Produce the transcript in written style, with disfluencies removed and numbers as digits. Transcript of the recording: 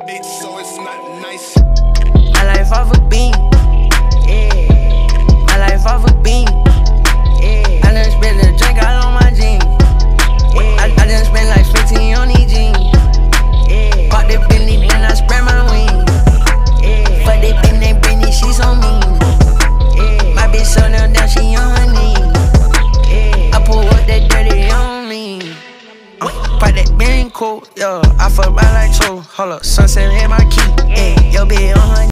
bitch, so it's not nice. My life off a beam. Yeah. My life off a beam. Yeah. I done spent a drink out on my jeans. Yeah. I done spent like 15 on these jeans. Yeah. Bought the Bentley, then I spread my wings. Yeah. Fuck the Bentley, she so mean. Yeah. My bitch so down, she on her knees. Yeah. I pull up that dirty on me. Pop that bearing coat, yo. I fuck by like two. Hold up, sunset hit my key. Yeah. Yo, bitch on her